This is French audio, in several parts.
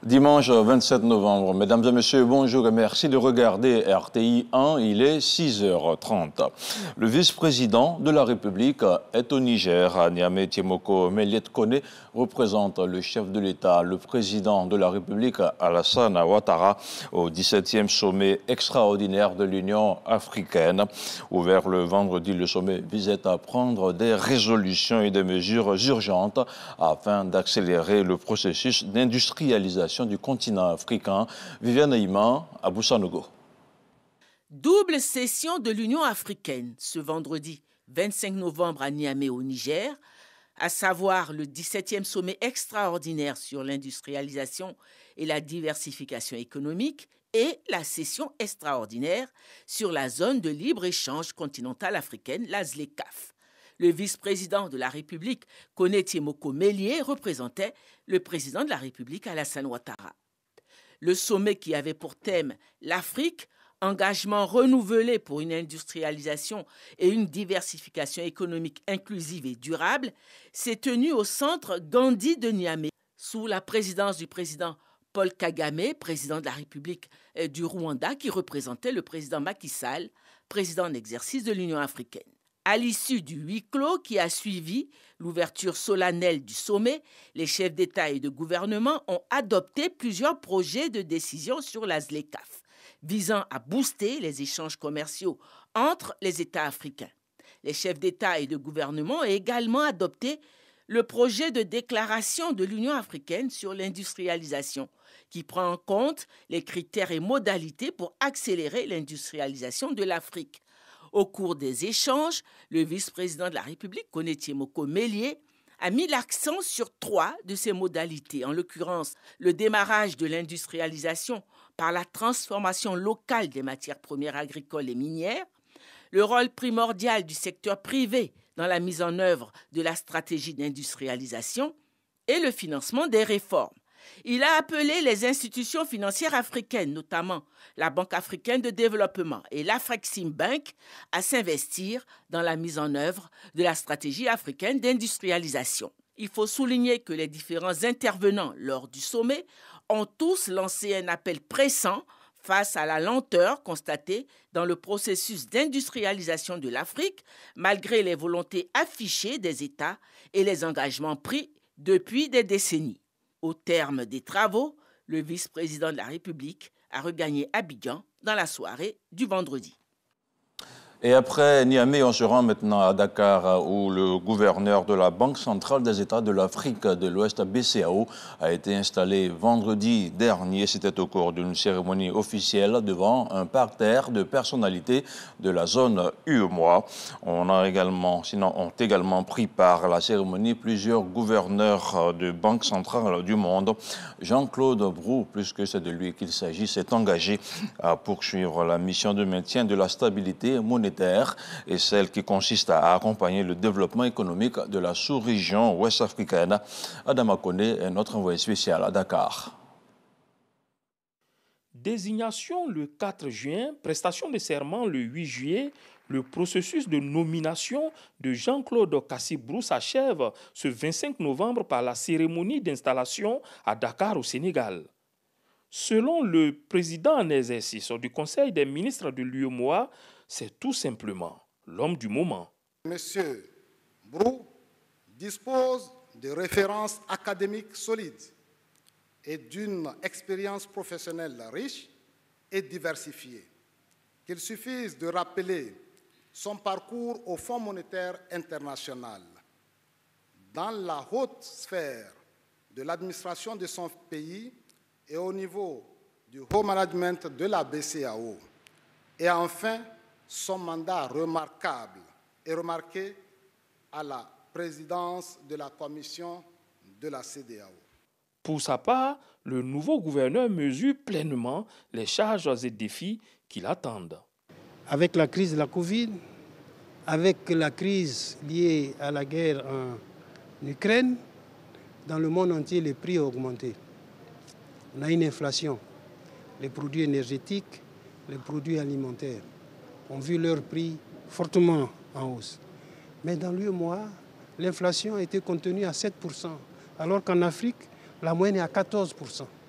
Dimanche 27 novembre, mesdames et messieurs, bonjour et merci de regarder RTI 1, il est 6h30. Le vice-président de la République est au Niger. Niamey Tiemoko Meliet Kone représente le chef de l'État, le président de la République Alassane Ouattara, au 17e sommet extraordinaire de l'Union africaine. Ouvert le vendredi, le sommet visait à prendre des résolutions et des mesures urgentes afin d'accélérer le processus d'industrialisation du continent africain. Viviane Aïma, à Boussanogo. Double session de l'Union africaine ce vendredi 25 novembre à Niamey au Niger, à savoir le 17e sommet extraordinaire sur l'industrialisation et la diversification économique et la session extraordinaire sur la zone de libre-échange continentale africaine, la ZLECAf. Le vice-président de la République, Kone Tiemoko Meliet, représentait le président de la République, Alassane Ouattara. Le sommet qui avait pour thème l'Afrique, engagement renouvelé pour une industrialisation et une diversification économique inclusive et durable, s'est tenu au centre Gandhi de Niamey, sous la présidence du président Paul Kagame, président de la République du Rwanda, qui représentait le président Macky Sall, président en exercice de l'Union africaine. À l'issue du huis clos qui a suivi l'ouverture solennelle du sommet, les chefs d'État et de gouvernement ont adopté plusieurs projets de décision sur la ZLECAf, visant à booster les échanges commerciaux entre les États africains. Les chefs d'État et de gouvernement ont également adopté le projet de déclaration de l'Union africaine sur l'industrialisation, qui prend en compte les critères et modalités pour accélérer l'industrialisation de l'Afrique. Au cours des échanges, le vice-président de la République, Kone Tiemoko Meliet, a mis l'accent sur 3 de ces modalités, en l'occurrence le démarrage de l'industrialisation par la transformation locale des matières premières agricoles et minières, le rôle primordial du secteur privé dans la mise en œuvre de la stratégie d'industrialisation et le financement des réformes. Il a appelé les institutions financières africaines, notamment la Banque africaine de développement et l'Afreximbank, à s'investir dans la mise en œuvre de la stratégie africaine d'industrialisation. Il faut souligner que les différents intervenants lors du sommet ont tous lancé un appel pressant face à la lenteur constatée dans le processus d'industrialisation de l'Afrique, malgré les volontés affichées des États et les engagements pris depuis des décennies. Au terme des travaux, le vice-président de la République a regagné Abidjan dans la soirée du vendredi. Et après Niamey, on se rend maintenant à Dakar où le gouverneur de la Banque centrale des États de l'Afrique de l'Ouest, BCAO, a été installé vendredi dernier. C'était au cours d'une cérémonie officielle devant un parterre de personnalités de la zone UEMOA. Ont également pris part à la cérémonie plusieurs gouverneurs de banques centrales du monde. Jean-Claude Brou, plus que c'est de lui qu'il s'agit, s'est engagé à poursuivre la mission de maintien de la stabilité monétaire et celle qui consiste à accompagner le développement économique de la sous-région ouest-africaine. Adama Kone est notre envoyé spécial à Dakar. Désignation le 4 juin, prestation de serment le 8 juillet, le processus de nomination de Jean-Claude Kassi-Brou s'achève ce 25 novembre par la cérémonie d'installation à Dakar au Sénégal. Selon le président en exercice du Conseil des ministres de l'UEMOA, c'est tout simplement l'homme du moment. Monsieur Brou dispose de références académiques solides et d'une expérience professionnelle riche et diversifiée. Qu'il suffise de rappeler son parcours au Fonds monétaire international. Dans la haute sphère de l'administration de son pays et au niveau du haut management de la BCAO. Et enfin, son mandat remarquable et remarqué à la présidence de la commission de la CEDEAO. Pour sa part, le nouveau gouverneur mesure pleinement les charges et défis qui l'attendent. Avec la crise de la Covid, avec la crise liée à la guerre en Ukraine, dans le monde entier, les prix ont augmenté. On a une inflation. Les produits énergétiques, les produits alimentaires ont vu leur prix fortement en hausse. Mais dans l'UEMOA, l'inflation a été contenue à 7%, alors qu'en Afrique, la moyenne est à 14%.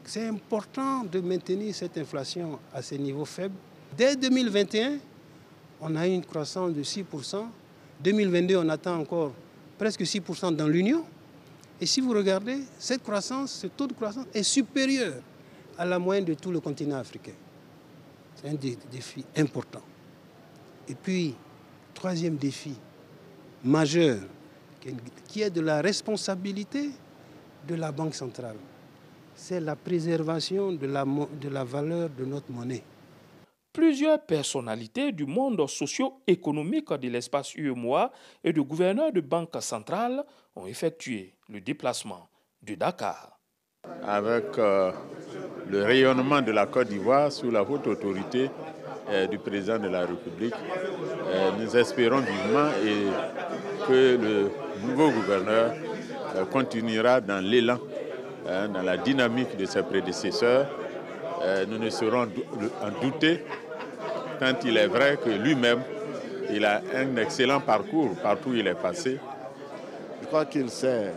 c'est important de maintenir cette inflation à ces niveaux faibles. Dès 2021, on a eu une croissance de 6%. 2022, on attend encore presque 6% dans l'Union. Et si vous regardez, cette croissance, ce taux de croissance est supérieur à la moyenne de tout le continent africain. C'est un défi important. Et puis, troisième défi majeur, qui est de la responsabilité de la Banque centrale, c'est la préservation de la valeur de notre monnaie. Plusieurs personnalités du monde socio-économique de l'espace UEMOA et de gouverneurs de banques centrales ont effectué le déplacement de Dakar. Avec le rayonnement de la Côte d'Ivoire sous la haute autorité du président de la République, nous espérons vivement que le nouveau gouverneur continuera dans l'élan, dans la dynamique de ses prédécesseurs. Nous ne saurons en douter, tant il est vrai que lui-même, il a un excellent parcours partout où il est passé. Je crois qu'il sait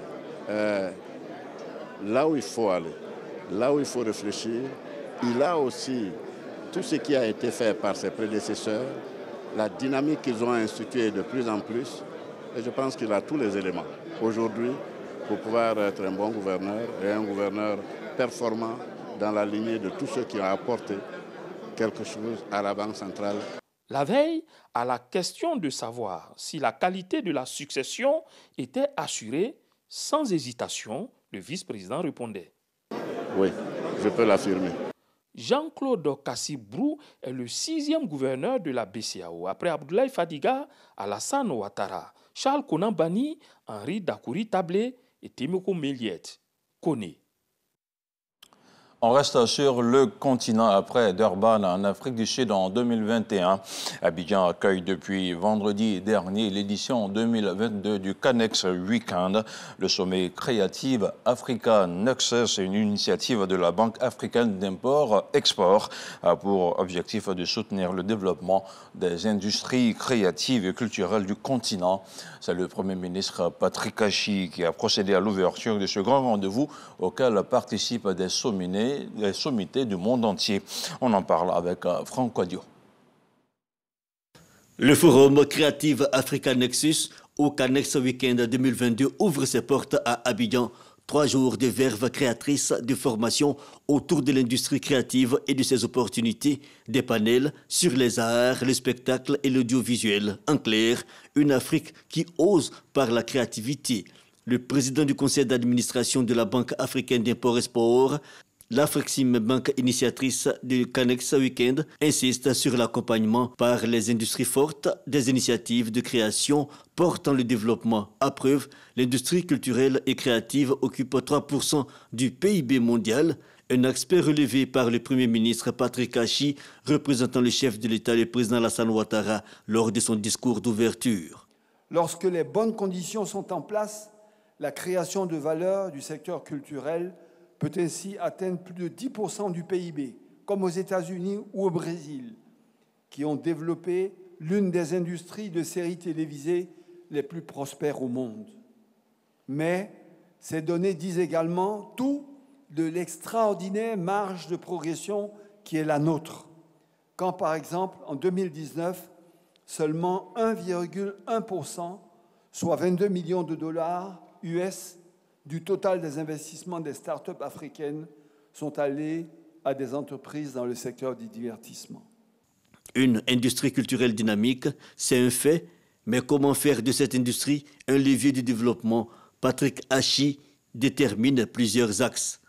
là où il faut aller, là où il faut réfléchir. Il a aussi tout ce qui a été fait par ses prédécesseurs, la dynamique qu'ils ont instituée de plus en plus. Et je pense qu'il a tous les éléments aujourd'hui pour pouvoir être un bon gouverneur et un gouverneur performant dans la lignée de tous ceux qui ont apporté quelque chose à la Banque centrale. La veille, à la question de savoir si la qualité de la succession était assurée, sans hésitation, le vice-président répondait. Oui, je peux l'affirmer. Jean-Claude Kassi-Brou est le 6e gouverneur de la BCEAO, après Abdoulaye Fadiga, Alassane Ouattara, Charles Konan Banny, Henri Dakouri Tablé et Temeko Méliet. Koné. On reste sur le continent après Durban en Afrique du Sud en 2021. Abidjan accueille depuis vendredi dernier l'édition 2022 du Canex Weekend. Le sommet Creative Africa Nexus, c'est une initiative de la Banque africaine d'import-export pour objectif de soutenir le développement des industries créatives et culturelles du continent. C'est le Premier ministre Patrick Achi qui a procédé à l'ouverture de ce grand rendez-vous auquel participent des sommités du monde entier. On en parle avec Franck Quadio. Le forum Creative Africa Nexus au Canex Weekend 2022 ouvre ses portes à Abidjan. 3 jours de verve créatrice de formation autour de l'industrie créative et de ses opportunités, des panels sur les arts, le spectacle et l'audiovisuel. En clair, une Afrique qui ose par la créativité. Le président du conseil d'administration de la Banque africaine d'import-export, l'Afrexim Banque initiatrice du Canex Weekend, insiste sur l'accompagnement par les industries fortes des initiatives de création portant le développement. À preuve, l'industrie culturelle et créative occupe 3% du PIB mondial. Un aspect relevé par le Premier ministre Patrick Achi, représentant le chef de l'État, le président Alassane Ouattara, lors de son discours d'ouverture. Lorsque les bonnes conditions sont en place, la création de valeur du secteur culturel peut ainsi atteindre plus de 10% du PIB, comme aux États-Unis ou au Brésil, qui ont développé l'une des industries de séries télévisées les plus prospères au monde. Mais ces données disent également tout de l'extraordinaire marge de progression qui est la nôtre. Quand, par exemple, en 2019, seulement 1,1%, soit 22 millions de dollars US, du total des investissements des start-up africaines sont allés à des entreprises dans le secteur du divertissement. Une industrie culturelle dynamique, c'est un fait, mais comment faire de cette industrie un levier de développement? Patrick Achi détermine plusieurs axes.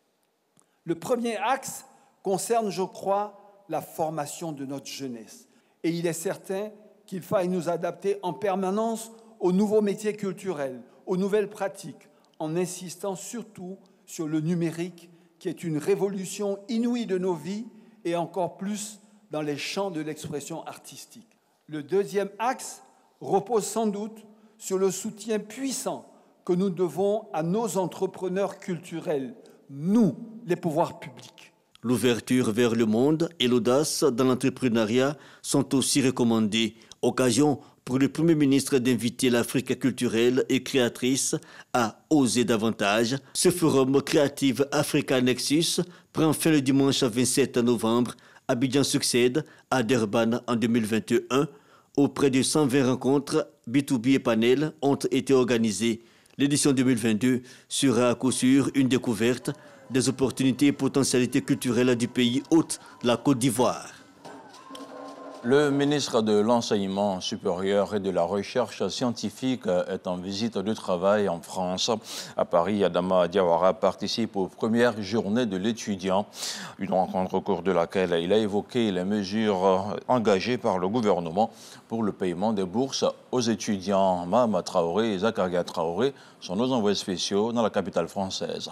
Le premier axe concerne, je crois, la formation de notre jeunesse. Et il est certain qu'il faille nous adapter en permanence aux nouveaux métiers culturels, aux nouvelles pratiques, en insistant surtout sur le numérique, qui est une révolution inouïe de nos vies et encore plus dans les champs de l'expression artistique. Le deuxième axe repose sans doute sur le soutien puissant que nous devons à nos entrepreneurs culturels, nous, les pouvoirs publics. L'ouverture vers le monde et l'audace dans l'entrepreneuriat sont aussi recommandées. Occasion pour le Premier ministre d'inviter l'Afrique culturelle et créatrice à oser davantage. Ce forum Creative Africa Nexus prend fin le dimanche 27 novembre. Abidjan succède à Durban en 2021. Auprès de 120 rencontres, B2B et panels ont été organisées. L'édition 2022 sera à coup sûr une découverte des opportunités et potentialités culturelles du pays hôte, la Côte d'Ivoire. Le ministre de l'Enseignement supérieur et de la Recherche scientifique est en visite de travail en France. À Paris, Adama Diawara participe aux premières journées de l'étudiant. Une rencontre au cours de laquelle il a évoqué les mesures engagées par le gouvernement pour le paiement des bourses aux étudiants. Mahama Traoré et Zakaria Traoré sont nos envoyés spéciaux dans la capitale française.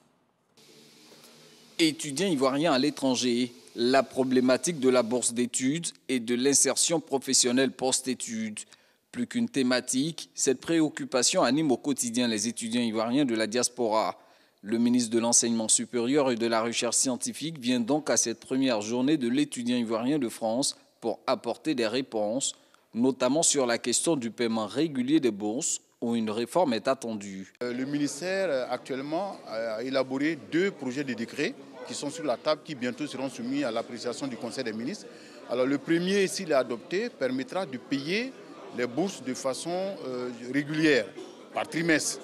Étudiants ivoiriens à l'étranger, la problématique de la bourse d'études et de l'insertion professionnelle post-études. Plus qu'une thématique, cette préoccupation anime au quotidien les étudiants ivoiriens de la diaspora. Le ministre de l'Enseignement supérieur et de la Recherche scientifique vient donc à cette première journée de l'étudiant ivoirien de France pour apporter des réponses, notamment sur la question du paiement régulier des bourses, où une réforme est attendue. Le ministère actuellement a élaboré 2 projets de décret qui sont sur la table, qui bientôt seront soumis à l'appréciation du Conseil des ministres. Alors le premier, s'il est adopté, permettra de payer les bourses de façon régulière, par trimestre.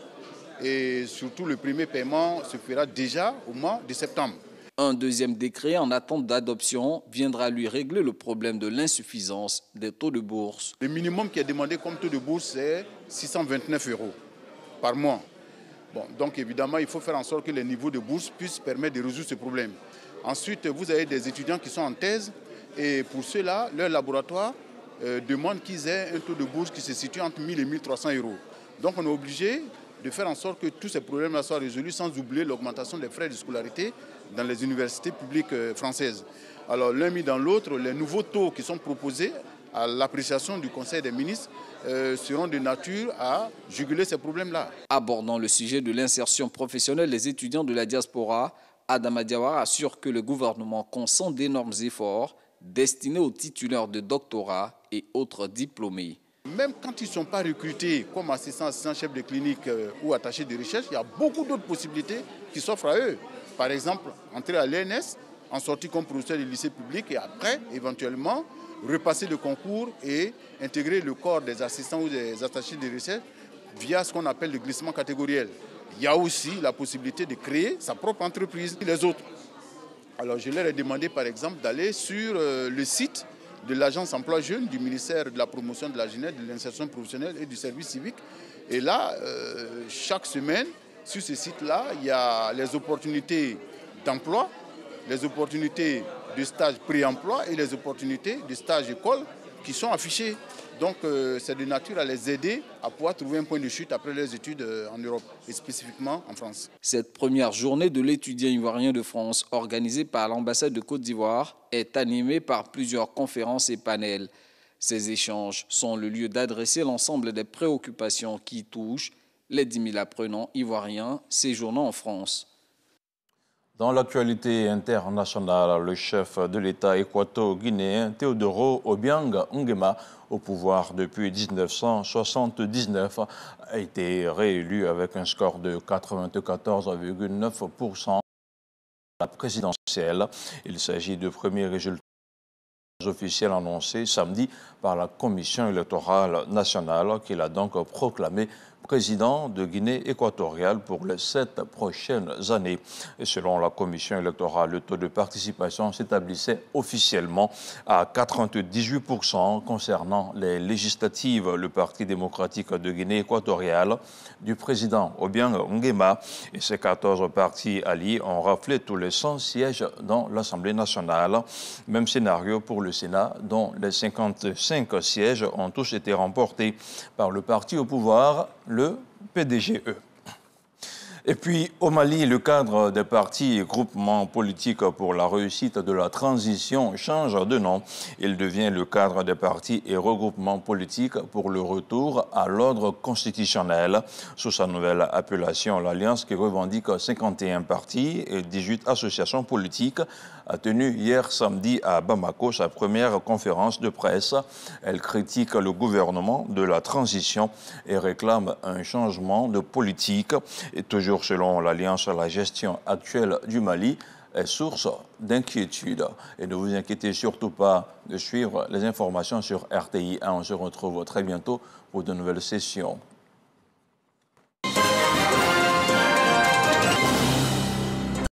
Et surtout, le premier paiement se fera déjà au mois de septembre. Un deuxième décret en attente d'adoption viendra lui régler le problème de l'insuffisance des taux de bourse. Le minimum qui est demandé comme taux de bourse, c'est 629 € par mois. Bon, donc évidemment, il faut faire en sorte que les niveaux de bourse puissent permettre de résoudre ce problème. Ensuite, vous avez des étudiants qui sont en thèse et pour ceux-là, leur laboratoire demande qu'ils aient un taux de bourse qui se situe entre 1 000 et 1 300 €. Donc on est obligé de faire en sorte que tous ces problèmes-là soient résolus sans oublier l'augmentation des frais de scolarité dans les universités publiques françaises. Alors l'un mis dans l'autre, les nouveaux taux qui sont proposés à l'appréciation du Conseil des ministres seront de nature à juguler ces problèmes-là. Abordant le sujet de l'insertion professionnelle des étudiants de la diaspora, Adama Diawara assure que le gouvernement consent d'énormes efforts destinés aux titulaires de doctorat et autres diplômés. Même quand ils ne sont pas recrutés comme assistants chefs de clinique ou attachés de recherche, il y a beaucoup d'autres possibilités qui s'offrent à eux. Par exemple, entrer à l'ENS, en sortie comme professeur de lycée public et après, éventuellement, repasser le concours et intégrer le corps des assistants ou des attachés de recherche via ce qu'on appelle le glissement catégoriel. Il y a aussi la possibilité de créer sa propre entreprise. Les autres. Alors je leur ai demandé par exemple d'aller sur le site de l'agence emploi jeune du ministère de la promotion de la jeunesse, de l'insertion professionnelle et du service civique. Et là, chaque semaine, sur ce site-là, il y a les opportunités d'emploi, les opportunités de stage pré-emploi et les opportunités de stage école qui sont affichées. Donc c'est de nature à les aider à pouvoir trouver un point de chute après leurs études en Europe et spécifiquement en France. Cette première journée de l'étudiant ivoirien de France organisée par l'ambassade de Côte d'Ivoire est animée par plusieurs conférences et panels. Ces échanges sont le lieu d'adresser l'ensemble des préoccupations qui touchent les 10 000 apprenants ivoiriens séjournant en France. Dans l'actualité internationale, le chef de l'État équato-guinéen Teodoro Obiang Nguema, au pouvoir depuis 1979, a été réélu avec un score de 94,9% à la présidentielle. Il s'agit du premier résultat officiel annoncé samedi par la Commission électorale nationale, qu'il a donc proclamé président de Guinée équatoriale pour les 7 prochaines années. Et selon la Commission électorale, le taux de participation s'établissait officiellement à 98% concernant les législatives. Le Parti démocratique de Guinée équatoriale du président Obiang Nguema et ses 14 partis alliés ont raflé tous les 100 sièges dans l'Assemblée nationale. Même scénario pour le Sénat, dont les 55 sièges ont tous été remportés par le parti au pouvoir, le PDGE. Et puis, au Mali, le cadre des partis et groupements politiques pour la réussite de la transition change de nom. Il devient le cadre des partis et regroupements politiques pour le retour à l'ordre constitutionnel. Sous sa nouvelle appellation, l'Alliance qui revendique 51 partis et 18 associations politiques a tenu hier samedi à Bamako sa première conférence de presse. Elle critique le gouvernement de la transition et réclame un changement de politique. Et toujours selon l'Alliance, la gestion actuelle du Mali est source d'inquiétude. Et ne vous inquiétez surtout pas de suivre les informations sur RTI 1. On se retrouve très bientôt pour de nouvelles sessions.